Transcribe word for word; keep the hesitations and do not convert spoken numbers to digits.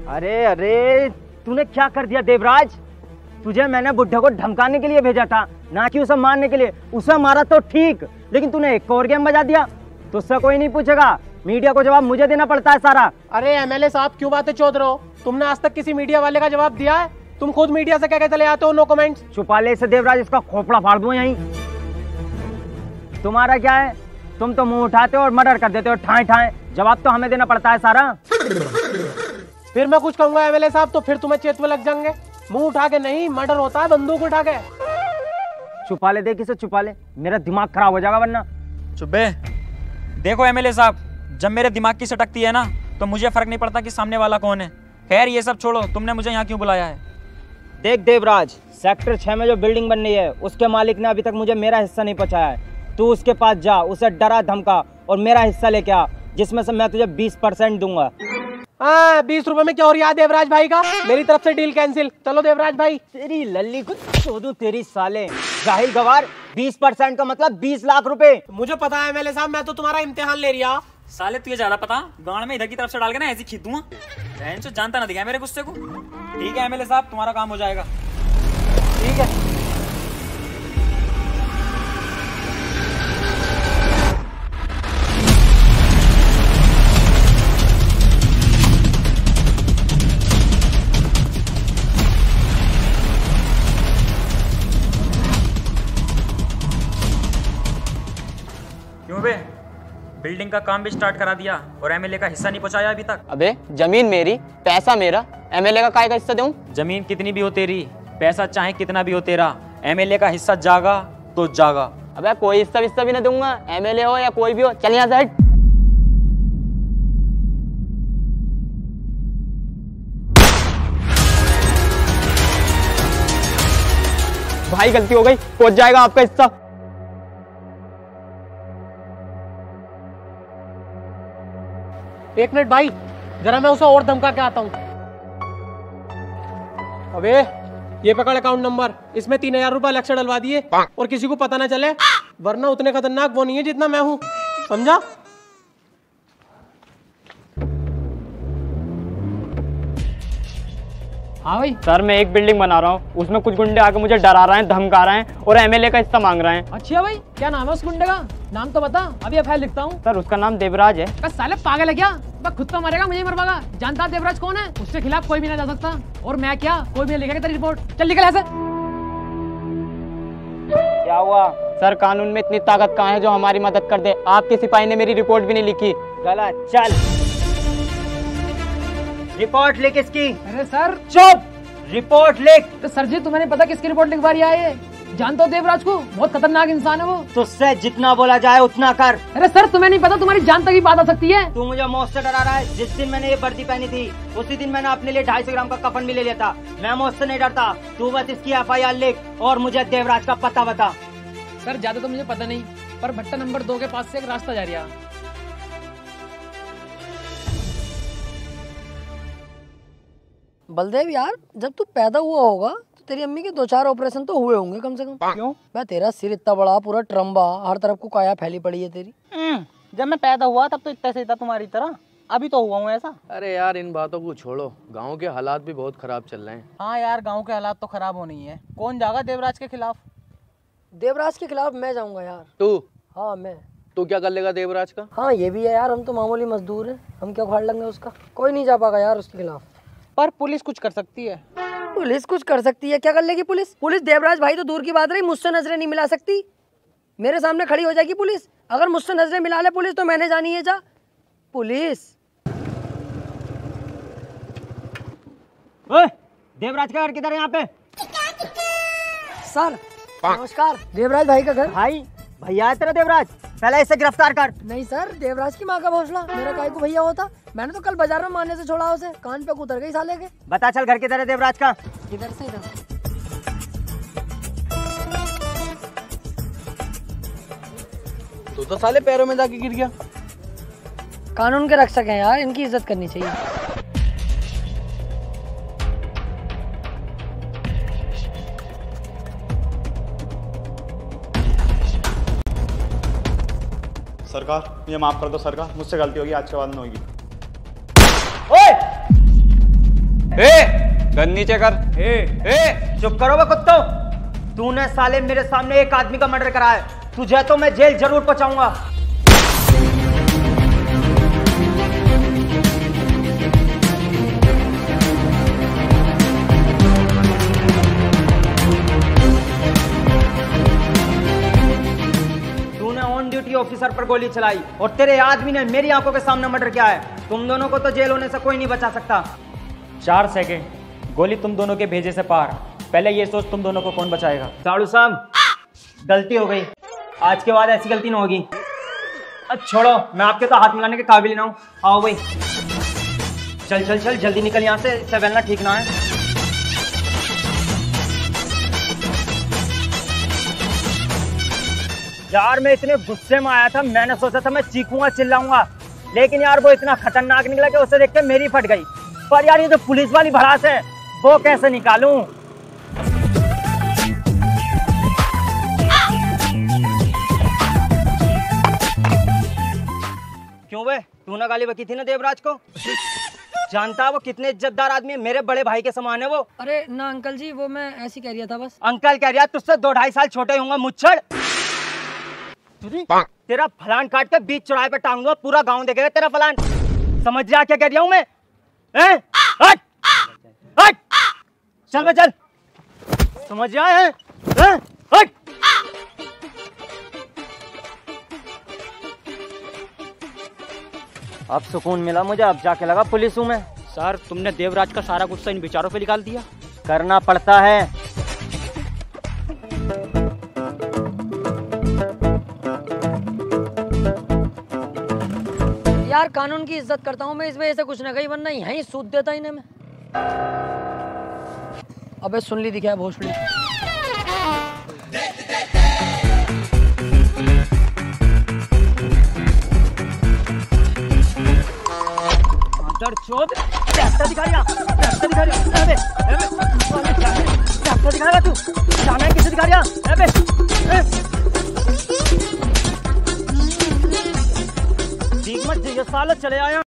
अरे अरे तूने क्या कर दिया देवराज? तुझे मैंने बुड्ढे को धमकाने के लिए भेजा था, ना कि उसे मारने के लिए। उसे मारा तो ठीक, लेकिन तूने एक और गेम बजा दिया। तुझसे कोई नहीं पूछेगा, मीडिया को जवाब मुझे देना पड़ता है सारा। अरे एमएलए साहब क्यों बातें चौध रहे हो? तुमने आज तक किसी मीडिया वाले का जवाब दिया है? तुम खुद मीडिया से कह के चले आते हो नो कमेंट्स। छुपा ले इसे देवराज, इसका खोपड़ा फाड़ दूं यहीं। तुम्हारा क्या है? तुम तो मुंह उठाते हो और मर्डर कर देते हो ठाए ठाए। जवाब तो हमें देना पड़ता है सारा। फिर मैं कुछ कहूंगा एमएलए साहब तो फिर तुम्हें चेत में लग जाएंगे। मुंह उठा के नहीं, मर्डर होता है बंदूक उठा के। छुपा ले, देख इसे छुपा ले, मेरा दिमाग खराब हो जाएगा वरना। चुप्पे। देखो एमएलए साहब, जब मेरे दिमाग की सटकती है ना तो मुझे फर्क नहीं पड़ता कि सामने वाला कौन है। खैर ये सब छोड़ो, तुमने मुझे यहाँ क्यों बुलाया है? देख देवराज, सेक्टर छह में जो बिल्डिंग बन रही है उसके मालिक ने अभी तक मुझे मेरा हिस्सा नहीं पहुंचाया है। तू उसके पास जा, उसे डरा धमका और मेरा हिस्सा लेके आ, जिसमें से मैं तुझे बीस परसेंट दूंगा। हाँ, बीस रुपए में क्या हो रहा है देवराज भाई का? मेरी तरफ से डील कैंसिल। चलो देवराज भाई। तेरी लल्ली को छोड़ू तेरी साले जाहिल गवार। बीस परसेंट का मतलब बीस लाख रुपए। मुझे पता है एमएलए साहब, मैं तो तुम्हारा इम्तिहान ले रहा। साले तुझे ज्यादा पता, गांड में इधर की तरफ से डाल के ना ऐसे खींच दूंगा। बहन से जानता ना दिखा मेरे गुस्से को। ठीक है एमएलए साहब, तुम्हारा काम हो जाएगा। ठीक है। क्यों बे, बिल्डिंग का काम भी स्टार्ट करा दिया और एमएलए का हिस्सा नहीं पहुंचाया अभी तक? अबे जमीन मेरी, पैसा मेरा, एमएलए का काय का हिस्सा दूं? जमीन कितनी भी हो तेरी, पैसा चाहे कितना भी हो तेरा, एमएलए का हिस्सा जागा तो जागा। अबे कोई हिस्सा हिस्सा भी ना दूंगा, एमएलए हो या कोई भी हो। चल यहाँ से हट। भाई गलती हो गई, पहुंच जाएगा आपका हिस्सा। एक मिनट भाई, जरा मैं उसे और धमका के आता हूँ। अबे ये पकड़ अकाउंट नंबर, इसमें तीन हजार रुपए अलग से डलवा दिए और किसी को पता ना चले, वरना उतने खतरनाक वो नहीं है जितना मैं हूँ, समझा? हाँ भाई सर, मैं एक बिल्डिंग बना रहा हूँ, उसमें कुछ गुंडे आके मुझे डरा रहे हैं, धमका रहे हैं और एमएलए का हिस्सा मांग रहे हैं। अच्छा भाई, क्या नाम है उस गुंडे का? नाम तो बता, अभी एफ आई आर लिखता हूँ। सर उसका नाम देवराज है। साले पागल है क्या? मैं खुद तो मरेगा, मुझे मरवागा। जानता देवराज कौन है? उसके खिलाफ कोई भी ना जा सकता। और मैं क्या, कोई भी नहीं लिखेगा तेरी रिपोर्ट। चल निकल ऐसे। क्या हुआ? सर कानून में इतनी ताकत कहाँ है जो हमारी मदद कर दे? आपके सिपाही ने मेरी रिपोर्ट भी नहीं लिखी। गलत। चल रिपोर्ट लिख इसकी। अरे सर चुप, रिपोर्ट लिख। तो सर जी तुम्हें नहीं पता किसकी रिपोर्ट लिखवा रही है? जानते हो देवराज को? बहुत खतरनाक इंसान है वो। तुझसे जितना बोला जाए उतना कर। अरे सर तुम्हें नहीं पता, तुम्हारी जान तक की बात आ सकती है। तू मुझे मौत से डरा रहा है। जिस दिन मैंने ये वर्दी पहनी थी उसी दिन मैंने अपने लिए ढाई सौ ग्राम का कफन भी ले लिया था। मैं मौत से नहीं डरता। तू बस इसकी एफ आई आर लिख और मुझे देवराज का पता बता। सर ज्यादा तो मुझे पता नहीं, पर भट्टा नंबर दो के पास से एक रास्ता जा रहा है। बलदेव यार, जब तू पैदा हुआ होगा तो तेरी अम्मी के दो चार ऑपरेशन तो हुए होंगे कम से कम। क्यों? मैं तेरा सिर इतना बड़ा, पूरा ट्रम्बा, हर तरफ को काया फैली पड़ी है तेरी। जब मैं पैदा हुआ तब तो इतना से था तुम्हारी तरह, अभी तो हुआ हूँ ऐसा। अरे यार इन बातों को छोड़ो, गांव के हालात भी बहुत खराब चल रहे हैं। हाँ यार, गांव के हालात तो खराब होनी है। कौन जाएगा देवराज के खिलाफ? देवराज के खिलाफ मैं जाऊंगा यार। तू? हाँ मैं। तू क्या कर लेगा देवराज का? हाँ ये भी है यार, हम तो मामूली मजदूर हैं, हम क्या उखाड़ लेंगे उसका। कोई नहीं जा पाएगा यार उसके खिलाफ। पर पुलिस कुछ कर सकती है। पुलिस कुछ कर सकती है? क्या कर लेगी पुलिस? पुलिस देवराज भाई तो दूर की बात रही, मुझसे नजरें नहीं मिला सकती। मेरे सामने खड़ी हो जाएगी पुलिस। अगर मुझसे नजरें मिला ले पुलिस तो मैंने जानी है जा। पुलिस ओए, देवराज का घर किधर है यहाँ पे? सर नमस्कार। देवराज भाई का घर। भाई भैया है तेरा देवराज? पहले इसे गिरफ्तार कर। नहीं सर, देवराज की माँ का भौसला, मेरा काय को भैया होता। मैंने तो कल बाजार में मारने से छोड़ा उसे, कान पे उतर गई साले के। बता चल घर किधर है देवराज का? इधर से इधर। तू तो साले पैरों में जाके गिर गया। कानून के रक्षक हैं यार, इनकी इज्जत करनी चाहिए। सरकार मुझे माफ कर दो सरकार, मुझसे गलती होगी, आज के बाद नहीं होगी। ओए! ए, गन नीचे कर। ए, ए, चुप करो बे कुत्तो। तूने साले मेरे सामने एक आदमी का मर्डर करा है, तुझे तो मैं जेल जरूर पहुंचाऊंगा। तूने ऑन ड्यूटी ऑफिसर पर गोली चलाई और तेरे आदमी ने मेरी आंखों के सामने मर्डर किया है। तुम दोनों को तो जेल होने से कोई नहीं बचा सकता। चार सेकंड, गोली तुम दोनों के भेजे से पार। पहले ये सोच तुम दोनों को कौन बचाएगा। साड़ू साहब, गलती हो गई, आज के बाद ऐसी गलती ना होगी। अब छोड़ो, मैं आपके तो हाथ मिलाने के काबिल ना हूँ। आओ भाई, चल चल चल जल्दी निकल यहाँ से, इससे बेलना ठीक ना है। यार मैं इतने गुस्से में आया था, मैंने सोचा था मैं चीखूंगा चिल्लाऊंगा, लेकिन यार वो इतना खतरनाक निकला कि उसे देख के मेरी फट गई। पर यार ये जो पुलिस वाली भड़ास है वो कैसे निकालूं? क्यों बे, तूने गाली बकी थी ना देवराज को? जानता वो कितने इज्जतदार आदमी है, मेरे बड़े भाई के समान है वो। अरे ना अंकल जी, वो मैं ऐसी कह रहा था बस। अंकल कह रहा, तुझसे दो ढाई साल छोटे होंगे मुच्छड़। तेरा फलान काट के बीच चौराहे पे टांगूंगा, पूरा गांव देखेगा तेरा फलान। समझ जा क्या कह रहा हूं मैं? हैं? हट! हट! चल बे चल, समझ जा है? हैं? हट! अब सुकून मिला मुझे, अब जाके लगा पुलिस हूं मैं। सर, तुमने देवराज का सारा गुस्सा इन बेचारों पे निकाल दिया। करना पड़ता है। यार कानून की इज्जत करता हूँ मैं, इस वजह से कुछ ना कहीं, वरना यहीं सूद देता इन्हें मैं। अबे सुन ली दिखा है भोसड़ी। चोद ट्रैक्टर दिखा रहा, ट्रैक्टर दिखा रहा। अबे अबे ट्रैक्टर दिखा रहा तू, जाना किसे दिखा रहा? अबे ठीक मत, ये साला चले आया।